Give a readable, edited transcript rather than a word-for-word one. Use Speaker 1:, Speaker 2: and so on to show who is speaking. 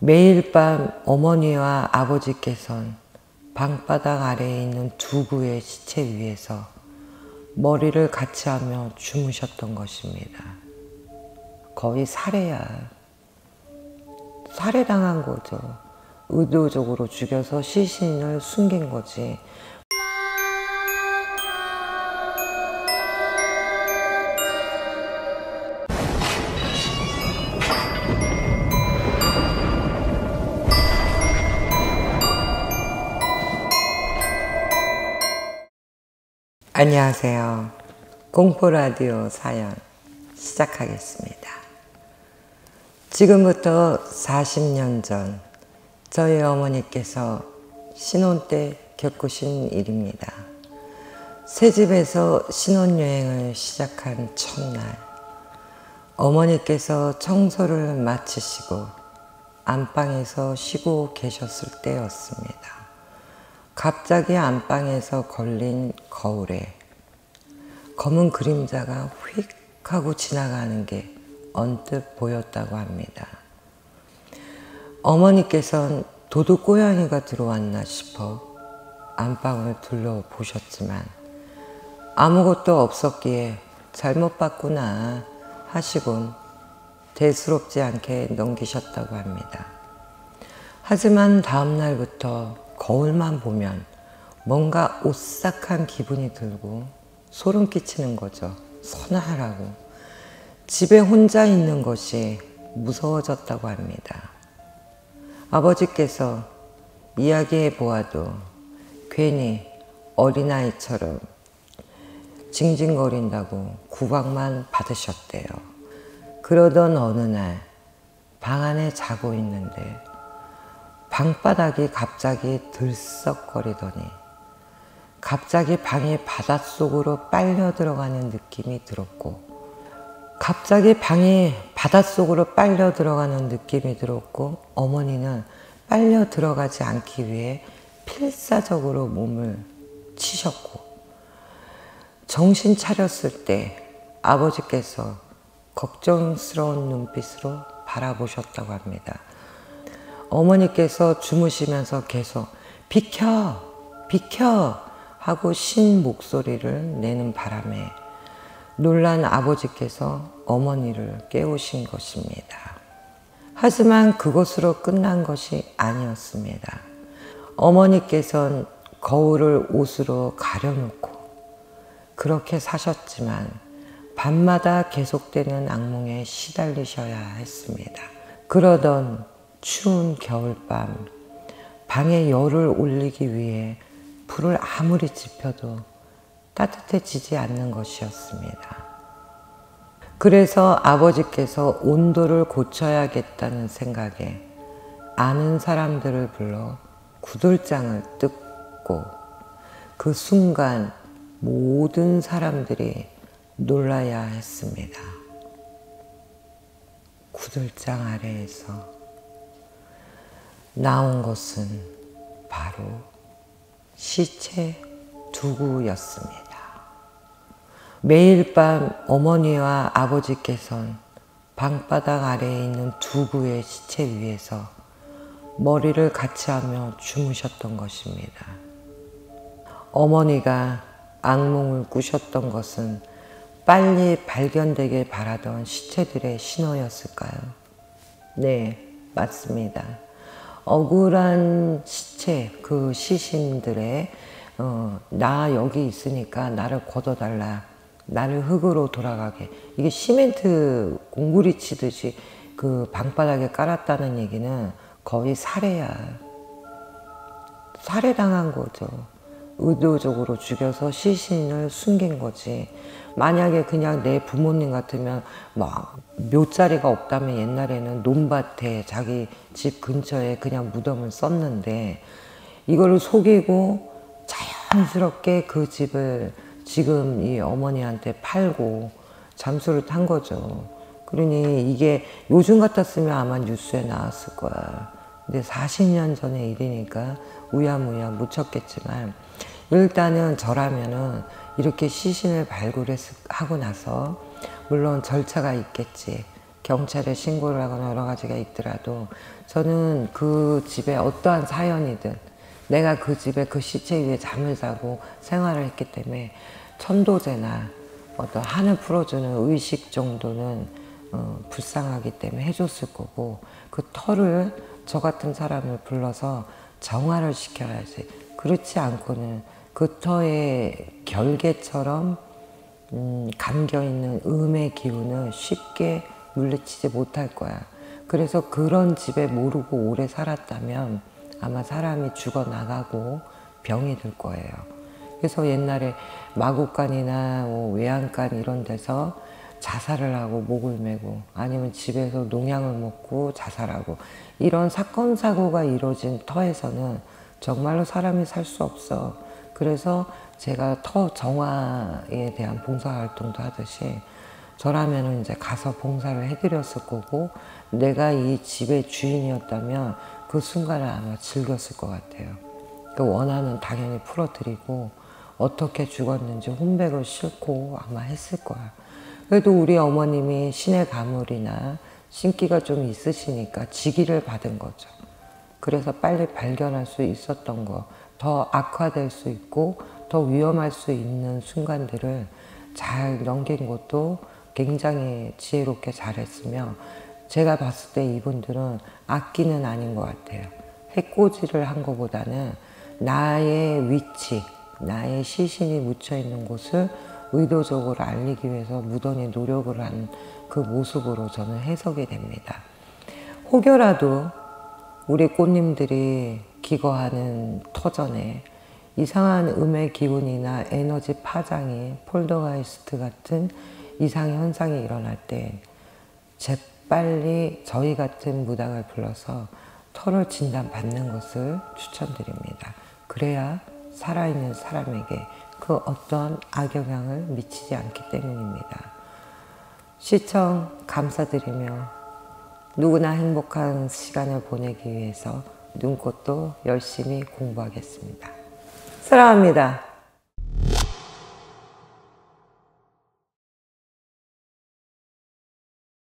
Speaker 1: 매일 밤 어머니와 아버지께선 방바닥 아래에 있는 두 구의 시체 위에서 머리를 같이 하며 주무셨던 것입니다. 거의 살해야. 살해당한 거죠. 의도적으로 죽여서 시신을 숨긴 거지. 안녕하세요. 공포라디오 사연 시작하겠습니다. 지금부터 40년 전 저희 어머니께서 신혼 때 겪으신 일입니다. 새집에서 신혼여행을 시작한 첫날, 어머니께서 청소를 마치시고 안방에서 쉬고 계셨을 때였습니다. 갑자기 안방에서 걸린 거울에 검은 그림자가 휙 하고 지나가는 게 언뜻 보였다고 합니다. 어머니께서는 도둑고양이가 들어왔나 싶어 안방을 둘러보셨지만 아무것도 없었기에 잘못 봤구나 하시곤 대수롭지 않게 넘기셨다고 합니다. 하지만 다음 날부터 거울만 보면 뭔가 오싹한 기분이 들고 소름 끼치는 거죠. 서늘하고 집에 혼자 있는 것이 무서워졌다고 합니다. 아버지께서 이야기해 보아도 괜히 어린아이처럼 징징거린다고 구박만 받으셨대요. 그러던 어느 날 방 안에 자고 있는데 방바닥이 갑자기 들썩거리더니 갑자기 방이 바닷속으로 빨려 들어가는 느낌이 들었고 어머니는 빨려 들어가지 않기 위해 필사적으로 몸을 치셨고 정신 차렸을 때 아버지께서 걱정스러운 눈빛으로 바라보셨다고 합니다. 어머니께서 주무시면서 계속 비켜! 비켜! 하고 신 목소리를 내는 바람에 놀란 아버지께서 어머니를 깨우신 것입니다. 하지만 그것으로 끝난 것이 아니었습니다. 어머니께서는 거울을 옷으로 가려놓고 그렇게 사셨지만 밤마다 계속되는 악몽에 시달리셔야 했습니다. 그러던 추운 겨울밤, 방에 열을 올리기 위해 불을 아무리 지펴도 따뜻해지지 않는 것이었습니다. 그래서 아버지께서 온도를 고쳐야겠다는 생각에 아는 사람들을 불러 구들장을 뜯고 그 순간 모든 사람들이 놀라야 했습니다. 구들장 아래에서 나온 것은 바로 시체 두 구였습니다. 매일 밤 어머니와 아버지께선 방바닥 아래에 있는 두 구의 시체 위에서 머리를 같이 하며 주무셨던 것입니다. 어머니가 악몽을 꾸셨던 것은 빨리 발견되길 바라던 시체들의 신호였을까요? 네, 맞습니다. 억울한 시체, 그 시신들의 나 여기 있으니까 나를 걷어달라, 나를 흙으로 돌아가게, 이게 시멘트 공구리 치듯이 그 방바닥에 깔았다는 얘기는 거의 살해야. 살해당한 거죠. 의도적으로 죽여서 시신을 숨긴 거지. 만약에 그냥 내 부모님 같으면 막 묘자리가 없다면 옛날에는 논밭에 자기 집 근처에 그냥 무덤을 썼는데 이거를 속이고 자연스럽게 그 집을 지금 이 어머니한테 팔고 잠수를 탄 거죠. 그러니 이게 요즘 같았으면 아마 뉴스에 나왔을 거야. 근데 40년 전의 일이니까 우야무야 묻혔겠지만 일단은 저라면은 이렇게 시신을 발굴하고 나서 물론 절차가 있겠지. 경찰에 신고를 하거나 여러 가지가 있더라도 저는 그 집에 어떠한 사연이든 내가 그 집에 그 시체 위에 잠을 자고 생활을 했기 때문에 천도제나 어떤 한을 풀어주는 의식 정도는 불쌍하기 때문에 해줬을 거고, 그 터를 저 같은 사람을 불러서 정화를 시켜야지. 그렇지 않고는 그 터의 결계처럼 감겨있는 음의 기운을 쉽게 물리치지 못할 거야. 그래서 그런 집에 모르고 오래 살았다면 아마 사람이 죽어나가고 병이 들 거예요. 그래서 옛날에 마구간이나 뭐 외양간 이런 데서 자살을 하고 목을 메고, 아니면 집에서 농약을 먹고 자살하고, 이런 사건 사고가 이루어진 터에서는 정말로 사람이 살 수 없어. 그래서 제가 터 정화에 대한 봉사활동도 하듯이 저라면 이제 가서 봉사를 해드렸을 거고, 내가 이 집의 주인이었다면 그 순간을 아마 즐겼을 것 같아요. 그 원한은 당연히 풀어드리고 어떻게 죽었는지 혼백을 싣고 아마 했을 거야. 그래도 우리 어머님이 신의 가물이나 신기가 좀 있으시니까 직위를 받은 거죠. 그래서 빨리 발견할 수 있었던 거, 더 악화될 수 있고 더 위험할 수 있는 순간들을 잘 넘긴 것도 굉장히 지혜롭게 잘했으며, 제가 봤을 때 이분들은 악기는 아닌 것 같아요. 해코지를 한 것보다는 나의 위치, 나의 시신이 묻혀있는 곳을 의도적으로 알리기 위해서 무던히 노력을 한 그 모습으로 저는 해석이 됩니다. 혹여라도 우리 꽃님들이 기거하는 터전에 이상한 음의 기운이나 에너지 파장이, 폴더가이스트 같은 이상 현상이 일어날 때 재빨리 저희 같은 무당을 불러서 터를 진단받는 것을 추천드립니다. 그래야 살아있는 사람에게 그 어떤 악영향을 미치지 않기 때문입니다. 시청 감사드리며 누구나 행복한 시간을 보내기 위해서 눈꽃도 열심히 공부하겠습니다. 사랑합니다.